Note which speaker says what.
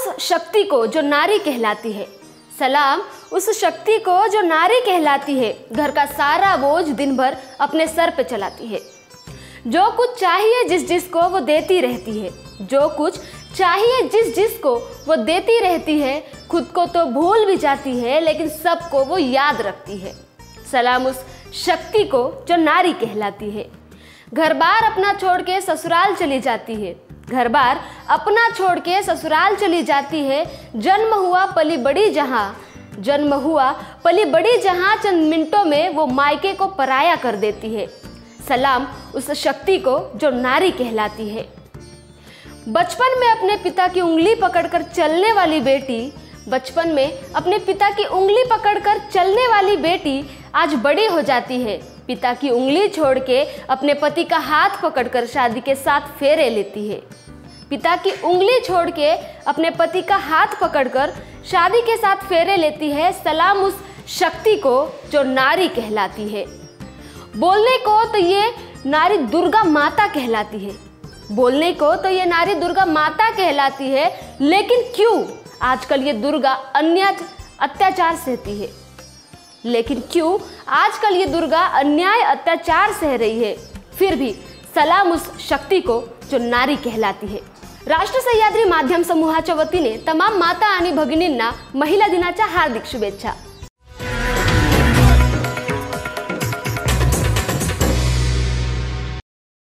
Speaker 1: उस शक्ति को जो नारी कहलाती है, सलाम उस शक्ति को जो नारी कहलाती है, घर का सारा बोझ दिन भर अपने सर पे चलाती है। जो कुछ चाहिए जिस जिसको वो देती रहती है, जो कुछ चाहिए जिस जिसको वो देती रहती है। खुद को तो भूल भी जाती है लेकिन सबको वो याद रखती है। सलाम उस शक्ति को जो नारी कहलाती है। घर बार अपना छोड़ के ससुराल चली जाती है, घर बार अपना छोड़ के ससुराल चली जाती है। जन्म हुआ पली बड़ी जहां चंद मिनटों में वो मायके को पराया कर देती है। सलाम उस शक्ति को जो नारी कहलाती है। बचपन में अपने पिता की उंगली पकड़कर चलने वाली बेटी आज बड़ी हो जाती है। पिता की उंगली छोड़ के अपने पति का हाथ पकड़कर शादी के 7 फेरे लेती है। पिता की उंगली छोड़ के अपने पति का हाथ पकड़कर शादी के 7 फेरे लेती है। सलाम उस शक्ति को जो नारी कहलाती है। बोलने को तो ये नारी दुर्गा माता कहलाती है, लेकिन क्यों आजकल ये दुर्गा अन्याय अत्याचार सह रही है। फिर भी सलाम उस शक्ति को जो नारी कहलाती है। राष्ट्र सह्याद्री माध्यम समूहाच्या वतीने तमाम माता आणि भगिनींना महिला दिनाच्या हार्दिक शुभेच्छा।